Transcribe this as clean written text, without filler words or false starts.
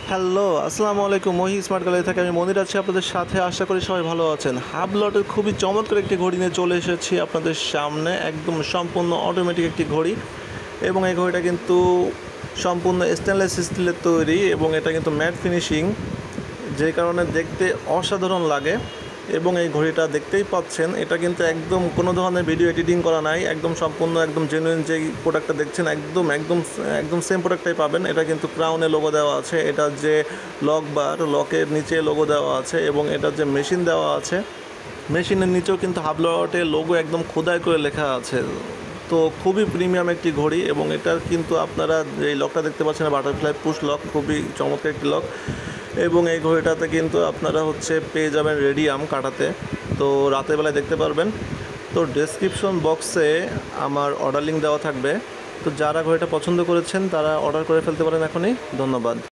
Hello, আসসালামু আলাইকুম। ওহি স্মার্ট গ্যালারি থেকে আমি মনির আছি আপনাদের সাথে। আশা করি সবাই ভালো আছেন। হাবলটের খুবই চমৎকার একটি ঘড়ি নিয়ে চলে এসেছি আপনাদের সামনে। একদম সম্পূর্ণ অটোমেটিক একটি ঘড়ি, এবং এই ঘড়িটা কিন্তু সম্পূর্ণ স্টেনলেস স্টিলের তৈরি, এবং এটা কিন্তু ম্যাট ফিনিশিং, যে কারণে দেখতে অসাধারণ লাগে। এবং এই ঘড়িটা দেখতেই পাচ্ছেন, এটা কিন্তু একদম কোনো ধরনের ভিডিও এডিটিং করা নাই, একদম সম্পূর্ণ একদম জেনুইন যেই প্রোডাক্টটা দেখছেন একদম একদম একদম সেম প্রোডাক্টটাই পাবেন। এটা কিন্তু ক্রাউনে লোগো দেওয়া আছে, এটার যে লক বার, লকের নিচে লোগো দেওয়া আছে, এবং এটার যে মেশিন দেওয়া আছে, মেশিনের নিচেও কিন্তু হাবলটে লোগো একদম খোদাই করে লেখা আছে। তো খুবই প্রিমিয়াম একটি ঘড়ি, এবং এটার কিন্তু আপনারা এই লকটা দেখতে পাচ্ছেন বাটারফ্লাই পুশ লক, খুবই চমৎকার একটি লক। এবং এই ঘড়িটাতে কিন্তু আপনারা পেয়ে যাবেন রেডিয়াম কাটাতে, তো রাতের বেলায় দেখতে পারবেন। তো ডেসক্রিপশন বক্সে আমার অর্ডার লিঙ্ক দেওয়া থাকবে, তো যারা ঘড়িটা পছন্দ করেছেন তারা অর্ডার করে ফেলতে পারেন এখনই। ধন্যবাদ।